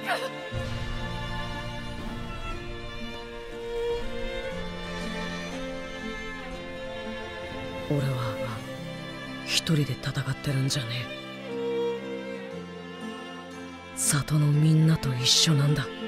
俺は一人で戦ってるんじゃねえ。里のみんなと一緒なんだ。